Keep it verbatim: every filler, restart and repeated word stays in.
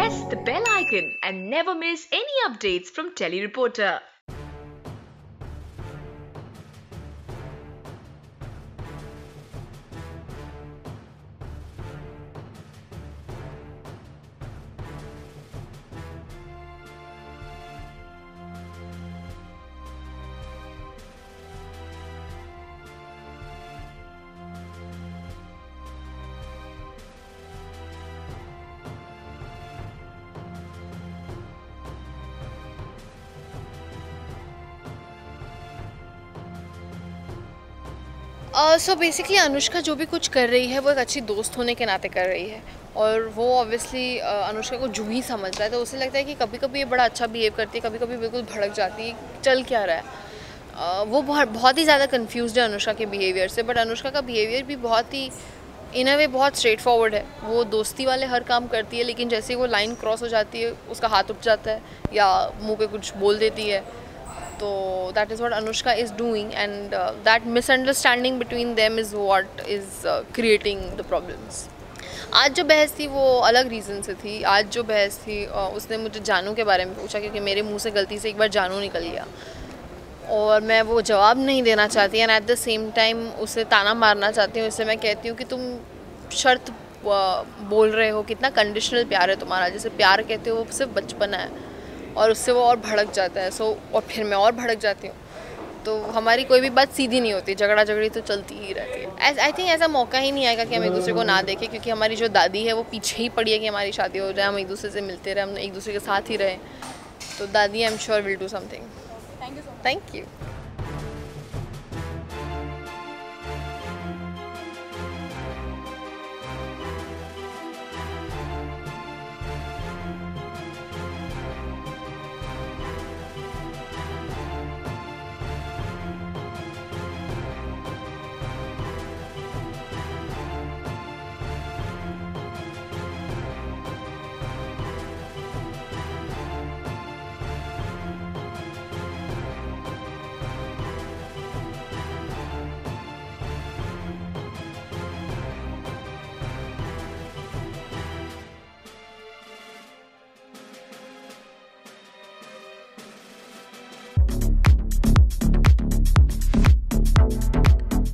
press the bell icon and never miss any updates from Telly Reporter. So basically Anushka जो भी कुछ कर रही है वो एक अच्छी दोस्त होने के नाते कर रही है, और वो ऑब्वियसली अनुष्का को जूही समझ रहा है, तो उसे लगता है कि कभी कभी ये बड़ा अच्छा बिहेव करती है, कभी कभी बिल्कुल भड़क जाती है, चल क्या रहा है। uh, वो बहुत बहुत ही ज़्यादा कन्फ्यूज़ड है अनुष्का के बिहेवियर से, बट अनुष्का का बिहेवियर भी बहुत ही इन अ वे बहुत स्ट्रेट फॉरवर्ड है। वो दोस्ती वाले हर काम करती है, लेकिन जैसे ही वो लाइन क्रॉस हो जाती है उसका हाथ उठ जाता है या मुँह पे कुछ बोल देती है। तो that is what Anushka is doing, and uh, that misunderstanding between them is what is uh, creating the problems. आज जो बहस थी वो अलग रीज़न से थी। आज जो बहस थी uh, उसने मुझे जानू के बारे में पूछा, क्योंकि मेरे मुंह से गलती से एक बार जानू निकल गया और मैं वो जवाब नहीं देना चाहती, and at the same time उसे ताना मारना चाहती हूँ। इससे मैं कहती हूँ कि तुम शर्त बोल रहे हो, कितना कंडीशनल प्यार है तुम्हारा, जैसे प्यार कहते हो वो सिर्फ बचपना है, और उससे वो और भड़क जाता है। सो और फिर मैं और भड़क जाती हूँ, तो हमारी कोई भी बात सीधी नहीं होती, झगड़ा झगड़ी तो चलती ही रहती है। आई थिंक ऐसा मौका ही नहीं आएगा कि हम एक दूसरे को ना देखें, क्योंकि हमारी जो दादी है वो पीछे ही पड़ी है कि हमारी शादी हो जाए, हम एक दूसरे से मिलते रहे, हम एक दूसरे के साथ ही रहें। तो दादी I am sure will do something. Thank you. Thank you.